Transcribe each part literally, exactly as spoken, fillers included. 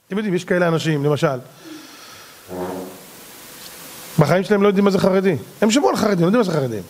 אתם יודעים, יש כאלה אנשים, למשל, בחיים שלהם לא יודעים מה זה חרדי. הם שמעו על חרדים, לא יודעים מה זה חרדים.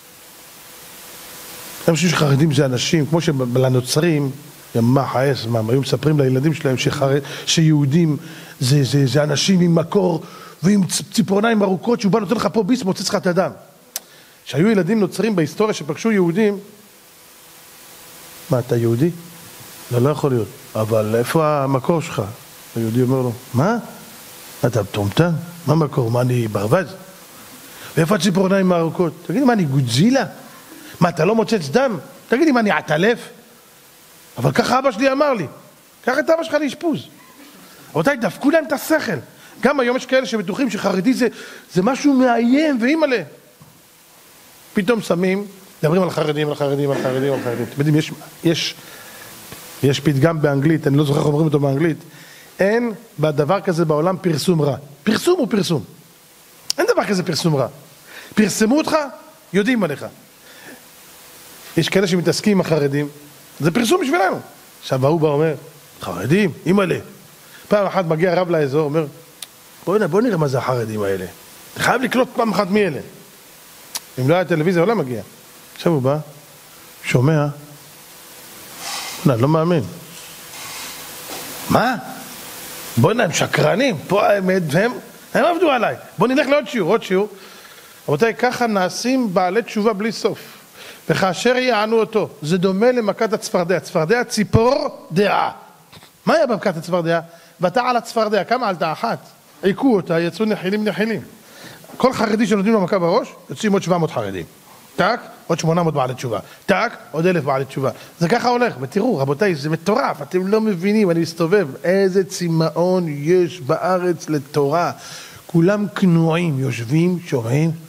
הם חושבים שחרדים זה אנשים, כמו שלנוצרים, ימה חייס, מה, היו מספרים לילדים שלהם שחרד, שיהודים זה, זה, זה אנשים עם מקור ועם ציפורניים ארוכות, שהוא בא נותן לך פה ביס, מוצץ לך את הדם. שהיו ילדים נוצרים בהיסטוריה שפגשו יהודים, מה, אתה יהודי? לא, לא יכול להיות. אבל איפה המקור שלך? היהודי אומר לו, מה? אתה מטומטם? מה המקור? מה, אני ברווז? ואיפה הציפורניים הארוכות? תגידי, מה, אני גודזילה? מה, אתה לא מוצץ דם? תגידי, מה, אני עטלף? אבל ככה אבא שלי אמר לי. קח את אבא שלך לאשפוז. רבותיי, דפקו להם את השכל. גם היום יש כאלה שבטוחים שחרדי זה, זה משהו מאיים ואימאלה. פתאום שמים, מדברים על חרדים, על חרדים, על חרדים, על חרדים. אתם יודעים, יש, יש, יש פתגם באנגלית, אני לא זוכר איך אומרים אותו באנגלית, אין בדבר כזה בעולם פרסום רע. פרסום הוא פרסום. אין דבר כזה פרסום רע. פרסמו אותך, יודעים עליך. יש כאלה שמתעסקים עם החרדים, זה פרסום בשבילנו. עכשיו ההוא בא אומר, חרדים, אימאלה. פעם אחת מגיע רב לאזור, אומר, בוא, בוא נראה מה זה החרדים האלה. אתה חייב לקלוט פעם אחת מי אלה. אם לא היה טלוויזיה, הוא לא מגיע. עכשיו הוא בא, שומע, לא מאמין. מה? בוא נראה, הם שקרנים, פה האמת, והם, הם עבדו עליי. בוא נלך לעוד שיעור, עוד שיעור. רבותיי, ככה נעשים בעלי תשובה בלי סוף. וכאשר יענו אותו, זה דומה למכת הצפרדע. צפרדע ציפור דעה. מה היה במכת הצפרדע? ואתה על הצפרדע, כמה עלתה? אחת. עיקו אותה, יצאו נחילים נחילים. כל חרדי שנותנים לו מכה בראש, יוצאים עוד שבע מאות חרדים. טק, עוד שמונה מאות בעלי תשובה. טק, עוד אלף בעלי תשובה. זה ככה הולך, ותראו, רבותיי, זה מטורף, אתם לא מבינים, אני מסתובב, איזה צמאון יש בארץ לתורה. כולם כנועים, יושבים, שומעים,